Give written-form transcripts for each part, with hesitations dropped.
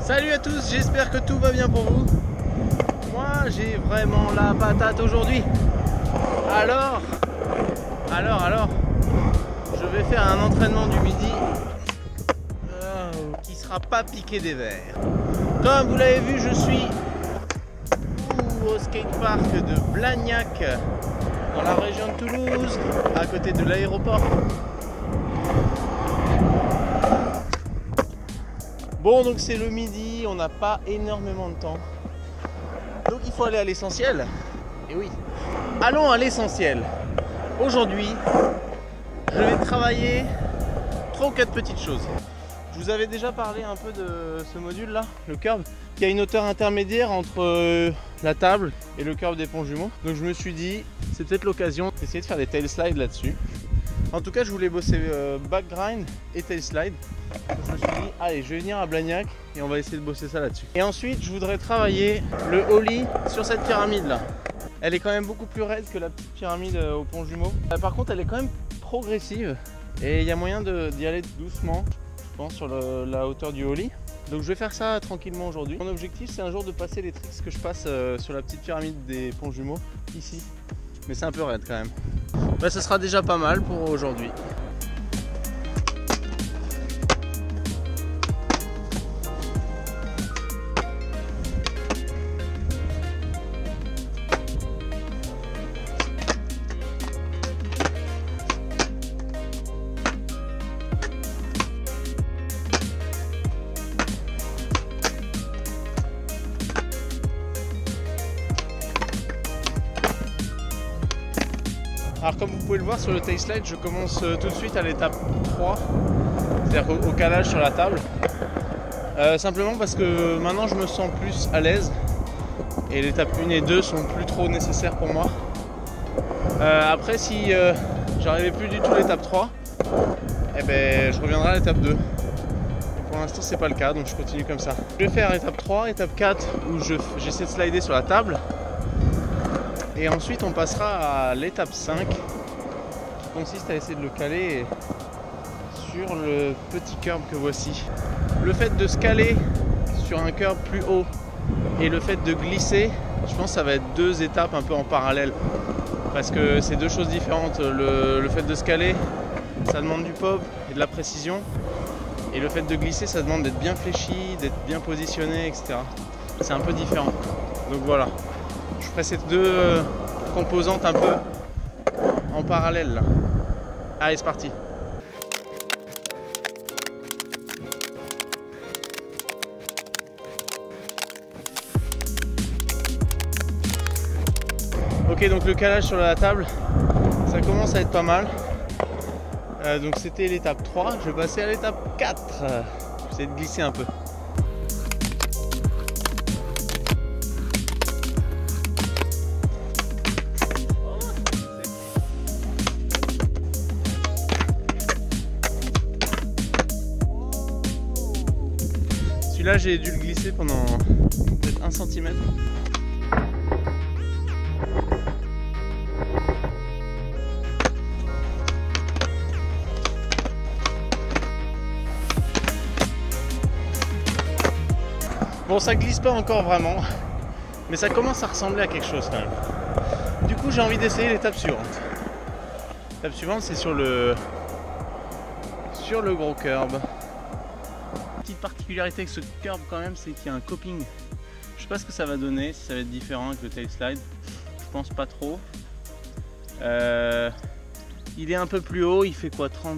Salut à tous, j'espère que tout va bien pour vous. Moi j'ai vraiment la patate aujourd'hui. Alors, je vais faire un entraînement du midi qui sera pas piqué des verres. Comme vous l'avez vu, je suis au skatepark de Blagnac, dans la région de Toulouse, à côté de l'aéroport. Bon, donc c'est le midi, on n'a pas énormément de temps. Donc il faut aller à l'essentiel. Et oui, allons à l'essentiel. Aujourd'hui, je vais travailler 3 ou 4 petites choses. Je vous avais déjà parlé un peu de ce module là, le curb, qui a une hauteur intermédiaire entre la table et le curb des ponts jumeaux. Donc je me suis dit, c'est peut-être l'occasion d'essayer de faire des tail slides là-dessus. En tout cas, je voulais bosser back grind et tail slide. Donc, je me suis dit, allez, je vais venir à Blagnac et on va essayer de bosser ça là-dessus. Et ensuite, je voudrais travailler le ollie sur cette pyramide là. Elle est quand même beaucoup plus raide que la petite pyramide au pont jumeau. Par contre, elle est quand même progressive et il y a moyen d'y aller doucement, je pense, sur la hauteur du ollie. Donc je vais faire ça tranquillement aujourd'hui. Mon objectif, c'est un jour de passer les tricks que je passe sur la petite pyramide des ponts jumeaux ici. Mais c'est un peu raide quand même. Bah, ça sera déjà pas mal pour aujourd'hui. Alors comme vous pouvez le voir sur le tail slide, je commence tout de suite à l'étape 3, c'est-à-dire au calage sur la table. Simplement parce que maintenant je me sens plus à l'aise et l'étape 1 et 2 sont plus trop nécessaires pour moi. Après si j'arrivais plus du tout à l'étape 3, eh ben, je reviendrai à l'étape 2. Et pour l'instant c'est pas le cas, donc je continue comme ça. Je vais faire étape 3, étape 4 où j'essaie de slider sur la table. Et ensuite on passera à l'étape 5 qui consiste à essayer de le caler sur le petit curb que voici. Le fait de se caler sur un curb plus haut et le fait de glisser, je pense que ça va être 2 étapes un peu en parallèle. Parce que c'est 2 choses différentes. Le fait de se caler, ça demande du pop et de la précision. Et le fait de glisser, ça demande d'être bien fléchi, d'être bien positionné, etc. C'est un peu différent. Donc voilà. Je ferai ces 2 composantes un peu en parallèle là. Allez, c'est parti. Ok, donc le calage sur la table, ça commence à être pas mal. Donc c'était l'étape 3, je vais passer à l'étape 4. Je vais essayer de glisser un peu. Là j'ai dû le glisser pendant peut-être 1 cm. Bon, ça glisse pas encore vraiment, mais ça commence à ressembler à quelque chose quand même. Du coup j'ai envie d'essayer l'étape suivante. L'étape suivante c'est sur le gros curb. Petite particularité avec ce curb quand même, c'est qu'il y a un coping. Je sais pas ce que ça va donner, si ça va être différent avec le tail slide. Je pense pas trop. Il est un peu plus haut, il fait quoi, 30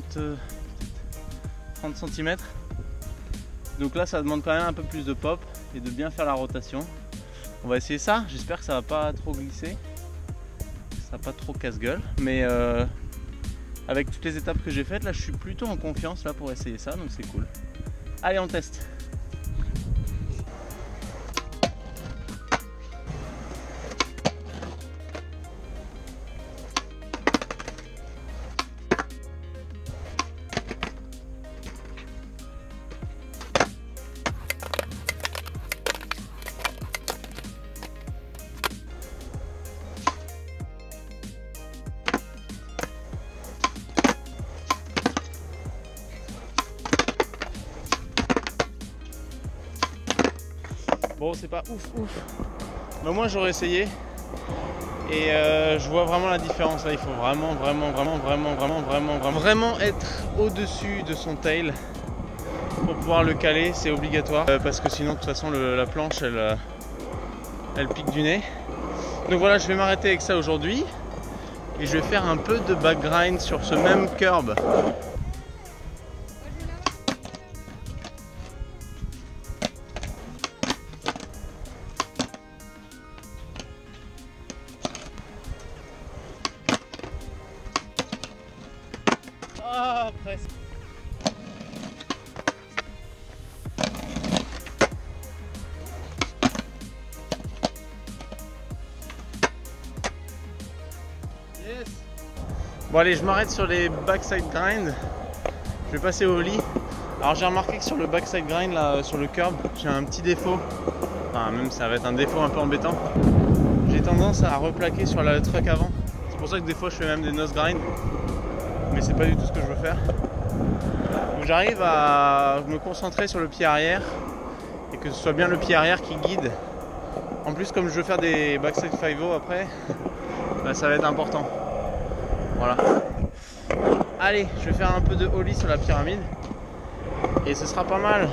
cm. Donc là ça demande quand même un peu plus de pop et de bien faire la rotation. On va essayer ça, j'espère que ça va pas trop glisser. Ça va pas trop casse-gueule. Mais avec toutes les étapes que j'ai faites, là je suis plutôt en confiance là pour essayer ça, donc c'est cool. Allez, on teste. Bon, c'est pas ouf ouf, mais au moins j'aurais essayé. Et je vois vraiment la différence. Là, il faut vraiment être au-dessus de son tail pour pouvoir le caler, c'est obligatoire. Parce que sinon, de toute façon, la planche, elle pique du nez. Donc voilà, je vais m'arrêter avec ça aujourd'hui. Et je vais faire un peu de back grind sur ce même curb. Ah, presque. Yes. Bon allez, je m'arrête sur les backside grind. Je vais passer au lit. Alors j'ai remarqué que sur le backside grind, là, sur le curb, j'ai un petit défaut. Enfin, même ça va être un défaut un peu embêtant. J'ai tendance à replaquer sur la truck avant. C'est pour ça que des fois je fais même des nose grind. Mais c'est pas du tout ce que je veux faire. Donc j'arrive à me concentrer sur le pied arrière et que ce soit bien le pied arrière qui guide. En plus, comme je veux faire des backside 5-0 après, bah, ça va être important. Voilà. Allez, je vais faire un peu de ollie sur la pyramide et ce sera pas mal.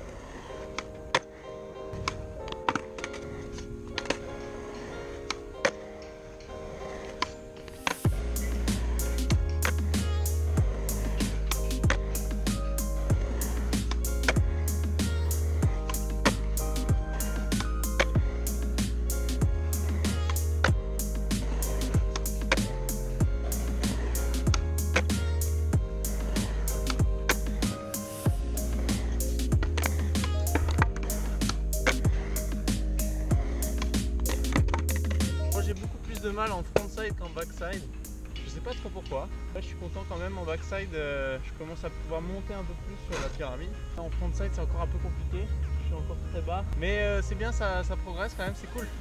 J'ai beaucoup plus de mal en frontside qu'en backside. Je sais pas trop pourquoi. Là, je suis content quand même en backside. Je commence à pouvoir monter un peu plus sur la pyramide. En frontside, c'est encore un peu compliqué. Je suis encore très bas. Mais c'est bien, ça progresse quand même, c'est cool.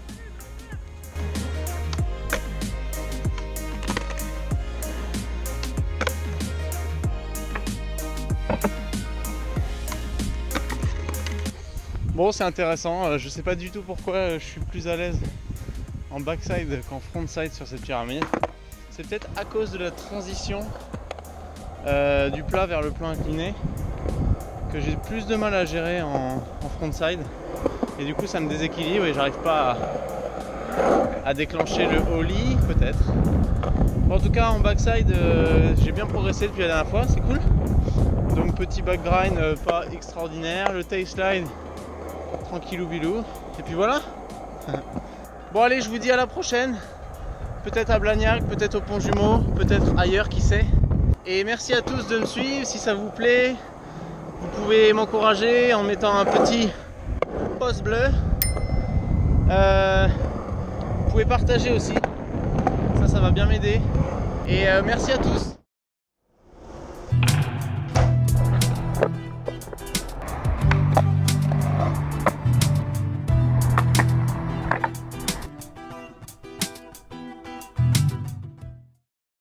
Bon, c'est intéressant. Je sais pas du tout pourquoi je suis plus à l'aise en backside qu'en frontside sur cette pyramide. C'est peut-être à cause de la transition du plat vers le plan incliné que j'ai plus de mal à gérer en frontside, et du coup ça me déséquilibre et j'arrive pas à déclencher le ollie peut-être. En tout cas en backside j'ai bien progressé depuis la dernière fois, c'est cool. Donc petit back grind pas extraordinaire, le tail slide tranquillou bilou, et puis voilà. Bon allez, je vous dis à la prochaine, peut-être à Blagnac, peut-être au Pont Jumeau, peut-être ailleurs, qui sait. Et merci à tous de me suivre. Si ça vous plaît, vous pouvez m'encourager en mettant un petit pouce bleu. Vous pouvez partager aussi, ça va bien m'aider. Et merci à tous.